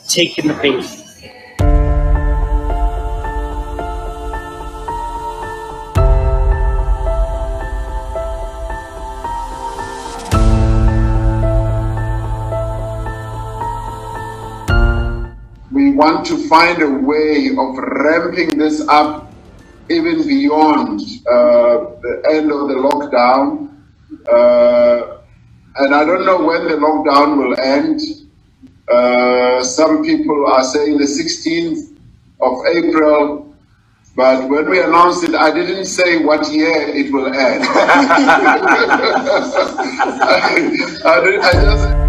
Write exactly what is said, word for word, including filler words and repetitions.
taken the bait. We want to find a way of ramping this up even beyond uh, the end of the lockdown. Uh, and I don't know when the lockdown will end. Uh, some people are saying the sixteenth of April, but when we announced it, I didn't say what year it will end. I, I, did, I just...